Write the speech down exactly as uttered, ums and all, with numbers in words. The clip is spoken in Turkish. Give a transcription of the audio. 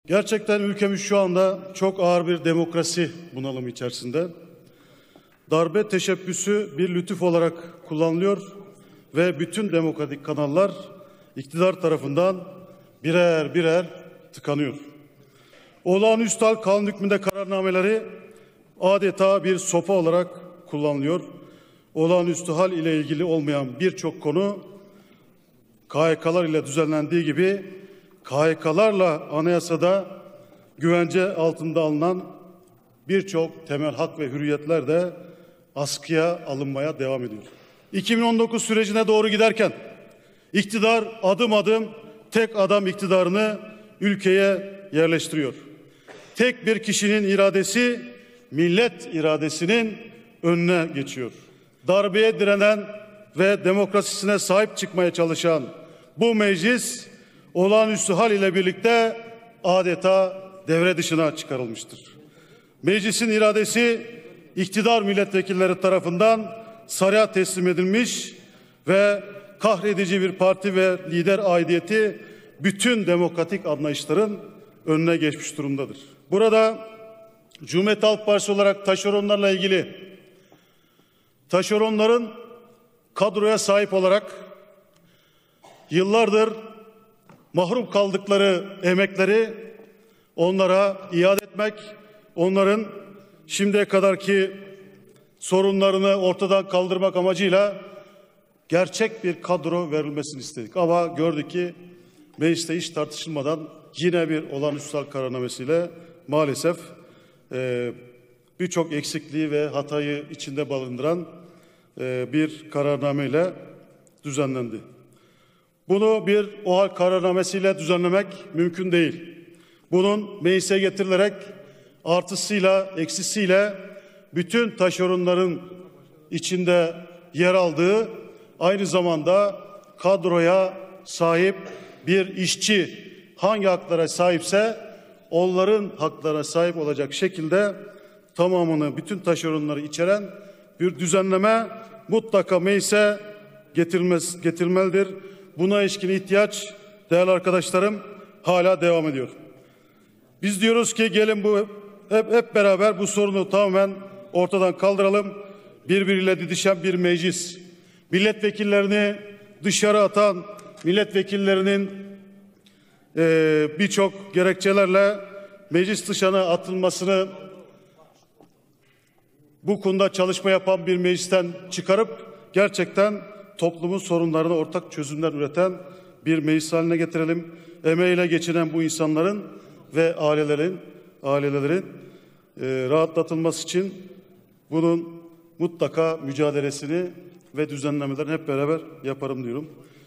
Gerçekten ülkemiz şu anda çok ağır bir demokrasi bunalımı içerisinde. Darbe teşebbüsü bir lütuf olarak kullanılıyor ve bütün demokratik kanallar iktidar tarafından birer birer tıkanıyor. Olağanüstü hal kanun hükmünde kararnameleri adeta bir sopa olarak kullanılıyor. Olağanüstü hal ile ilgili olmayan birçok konu K H K'lar ile düzenlendiği gibi K H K'larla anayasada güvence altında alınan birçok temel hak ve hürriyetler de askıya alınmaya devam ediyor. iki bin on dokuz sürecine doğru giderken iktidar adım adım tek adam iktidarını ülkeye yerleştiriyor. Tek bir kişinin iradesi millet iradesinin önüne geçiyor. Darbeye direnen ve demokrasisine sahip çıkmaya çalışan bu meclis olağanüstü hal ile birlikte adeta devre dışına çıkarılmıştır. Meclisin iradesi iktidar milletvekilleri tarafından saraya teslim edilmiş ve kahredici bir parti ve lider aidiyeti bütün demokratik anlayışların önüne geçmiş durumdadır. Burada Cumhuriyet Halk Partisi olarak taşeronlarla ilgili taşeronların kadroya sahip olarak yıllardır mahrum kaldıkları emekleri onlara iade etmek, onların şimdiye kadarki sorunlarını ortadan kaldırmak amacıyla gerçek bir kadro verilmesini istedik. Ama gördük ki mecliste hiç tartışılmadan yine bir olağanüstü hal kararnamesiyle maalesef e, birçok eksikliği ve hatayı içinde barındıran e, bir kararnameyle düzenlendi. Bunu bir o hal kararnamesiyle düzenlemek mümkün değil. Bunun meclise getirilerek artısıyla, eksisiyle bütün taşeronların içinde yer aldığı, aynı zamanda kadroya sahip bir işçi hangi haklara sahipse onların haklarına sahip olacak şekilde tamamını, bütün taşeronları içeren bir düzenleme mutlaka meclise getirilmez, getirilmelidir. Buna ilişkin ihtiyaç değerli arkadaşlarım hala devam ediyor. Biz diyoruz ki gelin bu hep, hep beraber bu sorunu tamamen ortadan kaldıralım. Birbiriyle didişen bir meclis, milletvekillerini dışarı atan, milletvekillerinin e, birçok gerekçelerle meclis dışına atılmasını, bu konuda çalışma yapan bir meclisten çıkarıp gerçekten toplumun sorunlarına ortak çözümler üreten bir meclis haline getirelim. Emeğiyle geçinen bu insanların ve ailelerin ailelerin e, rahatlatılması için bunun mutlaka mücadelesini ve düzenlemelerini hep beraber yaparım diyorum.